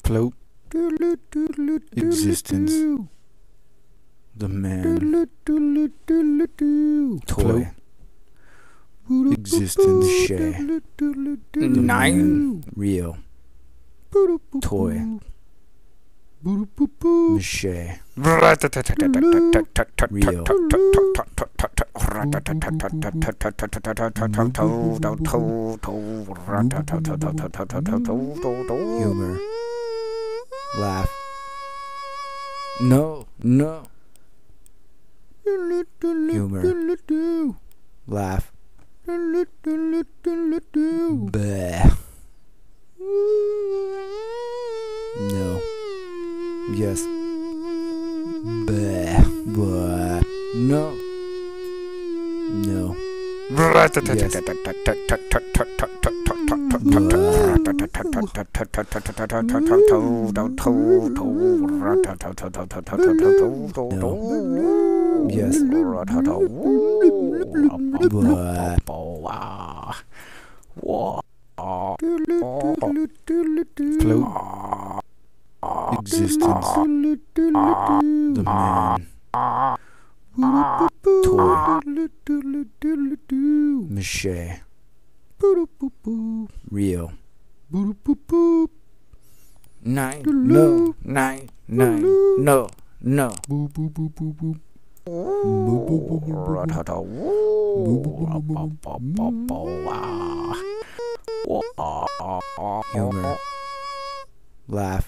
Float. Existence. The man. Toy. Existence. Share. Nine. Real. Toy. Share. Real. Humor. Laugh. No. Humor. Laugh. Bleh. No. Yes. Bleh. Bleh. No. Yes. No. Yes. Float. Existence. The man. Toy. Mache. Real. Nine. No. Humor. Laugh.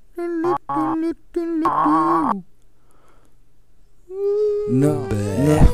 No.